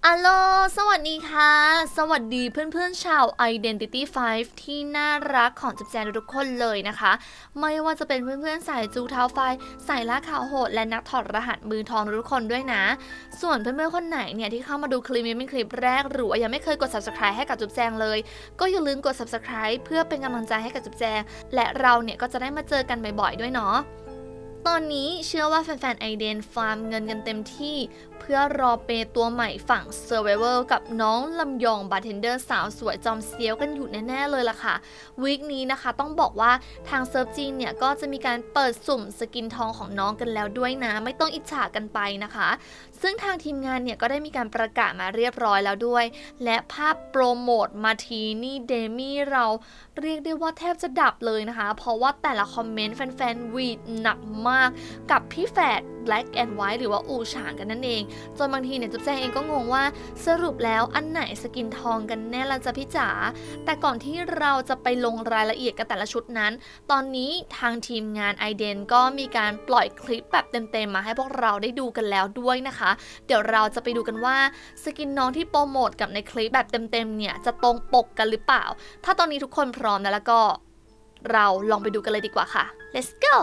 อัลโลสวัสดีค่ะสวัสดีเพื่อนๆชาว Identity 5 ที่น่ารักของจุ๊บแจงทุกคนเลยนะคะไม่ว่าจะเป็นเพื่อนๆสายจูเท้าไฟสายล่าข่าวโหดและนักถอดรหัสมือทองทุกคนด้วยนะส่วนเพื่อนๆคนไหนเนี่ยที่เข้ามาดูคลิปนี้เป็นคลิปแรกหรือว่ายังไม่เคยกด Subscribe ให้กับจุ๊บแจงเลยก็อย่าลืมกด Subscribe เพื่อเป็นกำลังใจให้กับจุ๊บแจงและเราเนี่ยก็จะได้มาเจอกันบ่อยๆด้วยเนาะตอนนี้เชื่อว่าแฟนๆไอเดนฟาร์มเงินกันเต็มที่เพื่อรอเปตัวใหม่ฝั่ง Survivor กับน้องลำยองบาร์เทนเดอร์สาวสวยจอมเซียวกันอยู่แน่ๆเลยล่ะค่ะวีคนี้นะคะต้องบอกว่าทางเซิร์ฟจีนเนี่ยก็จะมีการเปิดสุ่มสกินทองของน้องกันแล้วด้วยนะไม่ต้องอิจฉากันไปนะคะซึ่งทางทีมงานเนี่ยก็ได้มีการประกาศมาเรียบร้อยแล้วด้วยและภาพโปรโมทมาทีนี่เดมี่เราเรียกได้ว่าแทบจะดับเลยนะคะเพราะว่าแต่ละคอมเมนต์แฟนๆวีดหนักมากกับพี่แฝด Black and White หรือว่าอูฉางกันนั่นเองจนบางทีเนี่ยจุ๊บแจงเองก็งงว่าสรุปแล้วอันไหนสกินทองกันแน่ละจ๊ะพี่จ๋าแต่ก่อนที่เราจะไปลงรายละเอียดกันแต่ละชุดนั้นตอนนี้ทางทีมงาน iDen ก็มีการปล่อยคลิปแบบเต็มๆมาให้พวกเราได้ดูกันแล้วด้วยนะคะเดี๋ยวเราจะไปดูกันว่าสกินน้องที่โปรโมทกับในคลิปแบบเต็มๆเนี่ยจะตรงปกกันหรือเปล่าถ้าตอนนี้ทุกคนพร้อมแล้วก็เราลองไปดูกันเลยดีกว่าค่ะ let's go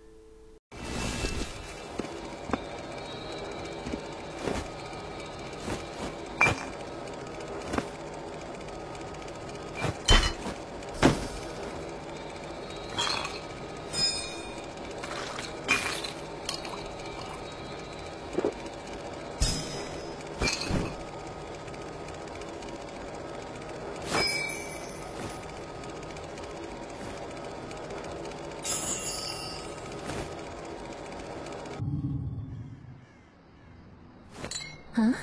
Huh?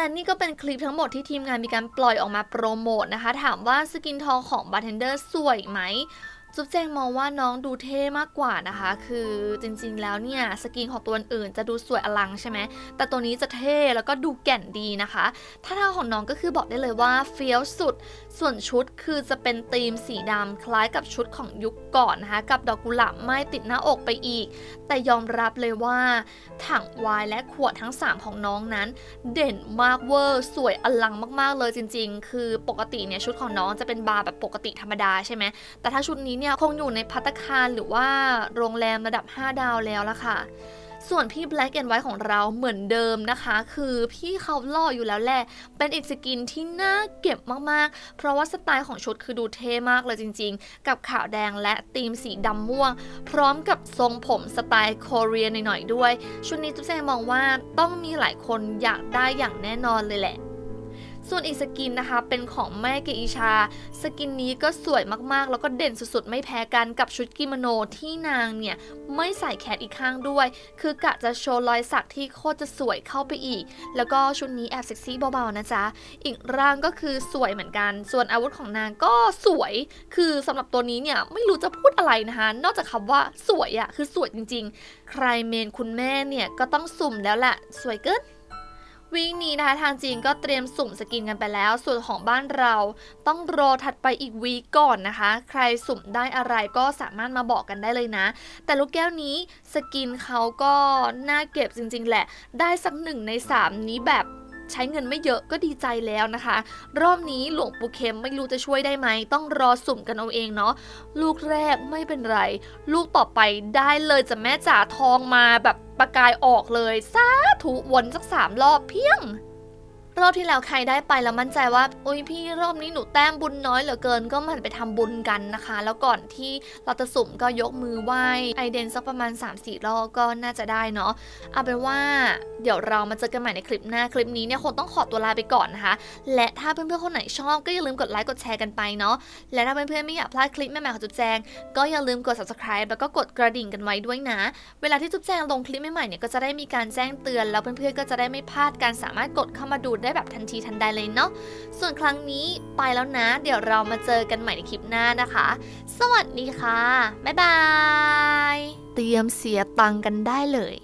และนี่ก็เป็นคลิปทั้งหมดที่ทีมงานมีการปล่อยออกมาโปรโมทนะคะถามว่าสกินทองของบาร์เทนเดอร์สวยไหมจุ๊บแจงมองว่าน้องดูเท่มากกว่านะคะคือจริงๆแล้วเนี่ยสกินของตัวอื่นจะดูสวยอลังใช่ไหมแต่ตัวนี้จะเท่แล้วก็ดูแก่นดีนะคะท่าทางของน้องก็คือบอกได้เลยว่าเฟี้ยวสุดส่วนชุดคือจะเป็นธีมสีดำคล้ายกับชุดของยุคก่อนนะคะกับดอกกุหลาบไม้ติดหน้าอกไปอีกแต่ยอมรับเลยว่าถังไวน์และขวดทั้ง3ของน้องนั้นเด่นมากเวอร์สวยอลังมากๆเลยจริงๆคือปกติเนี่ยชุดของน้องจะเป็นบาร์แบบปกติธรรมดาใช่ไหมแต่ถ้าชุดนี้คงอยู่ในภัตตาคารหรือว่าโรงแรมระดับ5ดาวแล้วล่ะค่ะส่วนพี่ Black and White ของเราเหมือนเดิมนะคะคือพี่เขาหล่ออยู่แล้วแหละเป็นอีกสกินที่น่าเก็บมากๆเพราะว่าสไตล์ของชุดคือดูเท่มากเลยจริงๆกับขาวแดงและธีมสีดำม่วงพร้อมกับทรงผมสไตล์โคเรียหน่อยๆด้วยชุดนี้ตุ๊กแจงมองว่าต้องมีหลายคนอยากได้อย่างแน่นอนเลยแหละส่วนอีกสกินนะคะเป็นของแม่เกอิชาสกินนี้ก็สวยมากๆแล้วก็เด่นสุดๆไม่แพ้กันกับชุดกิโมโนที่นางเนี่ยไม่ใส่แขนอีกข้างด้วยคือกะจะโชว์รอยสักที่โคตรจะสวยเข้าไปอีกแล้วก็ชุดนี้แอบเซ็กซี่เบาๆนะจ๊ะอีกร่างก็คือสวยเหมือนกันส่วนอาวุธของนางก็สวยคือสำหรับตัวนี้เนี่ยไม่รู้จะพูดอะไรนะคะนอกจากคำว่าสวยอะคือสวยจริงๆใครเมนคุณแม่เนี่ยก็ต้องสุ่มแล้วแหละสวยเกินวีคนี้นะคะทางจีนก็เตรียมสุ่มสกินกันไปแล้วส่วนของบ้านเราต้องรอถัดไปอีกวีคก่อนนะคะใครสุ่มได้อะไรก็สามารถมาบอกกันได้เลยนะแต่ลูกแก้วนี้สกินเขาก็น่าเก็บจริงๆแหละได้สัก1 ใน 3นี้แบบใช้เงินไม่เยอะก็ดีใจแล้วนะคะรอบนี้หลวงปู่เข็มไม่รู้จะช่วยได้ไหมต้องรอสุ่มกันเอาเองเนาะลูกแรกไม่เป็นไรลูกต่อไปได้เลยจะแม่จ๋าทองมาแบบประกายออกเลยสาธุวนสัก3 รอบเพียงรอบที่แล้วใครได้ไปแล้วมั่นใจว่าโอ้ยพี่รอบนี้หนูแต้มบุญน้อยเหลือเกินก็มันไปทำบุญกันนะคะแล้วก่อนที่เราจะสุ่มก็ยกมือไหว้ไอเดนสักประมาณ 3-4 รอบก็น่าจะได้เนาะเอาเป็นว่าเดี๋ยวเรามาเจอกันใหม่ในคลิปหน้าคลิปนี้เนี่ยคงต้องขอตัวลาไปก่อนนะคะและถ้าเพื่อนๆคนไหนชอบก็อย่าลืมกดไลค์กดแชร์กันไปเนาะและถ้าเพื่อนๆไม่อยากพลาดคลิปใหม่ๆของจุ๊บแจงก็อย่าลืมกด subscribe แล้วก็กดกระดิ่งกันไว้ด้วยนะเวลาที่จุ๊บแจงลงคลิปใหม่ๆเนี่ยก็จะได้มีการแจ้งเตือนแล้วเพื่อนๆก็จะได้ไม่พลาดการสามารถกดเข้ามาดูได้แบบทันทีทันใดเลยเนาะส่วนครั้งนี้ไปแล้วนะเดี๋ยวเรามาเจอกันใหม่ในคลิปหน้านะคะสวัสดีค่ะบ๊ายบายเตรียมเสียตังค์กันได้เลย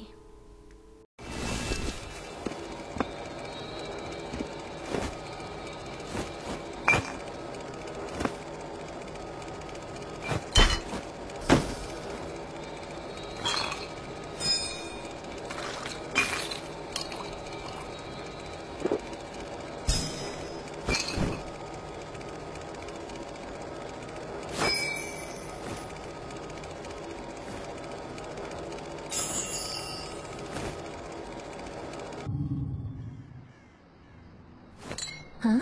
ฮะ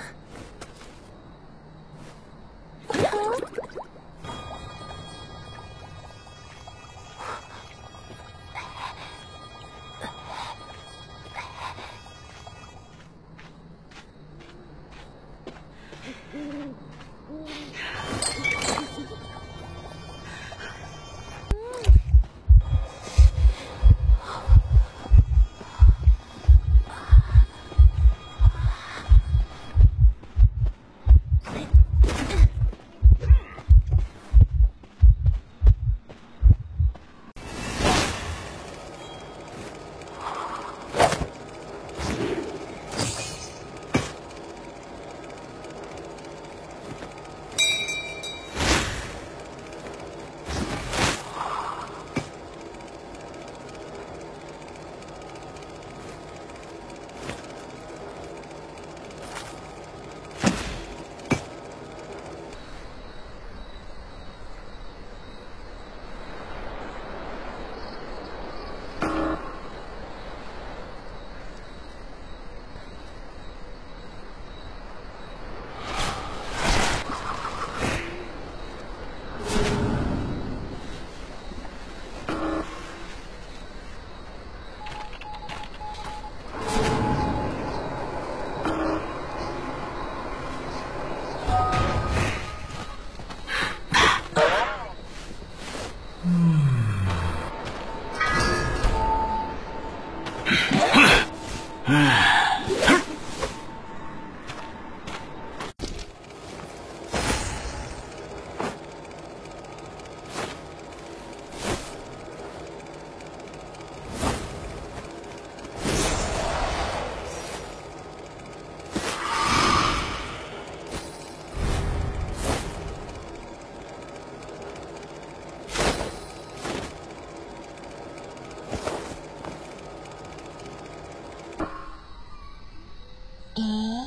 เอ๊ะ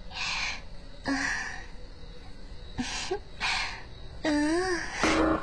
เออ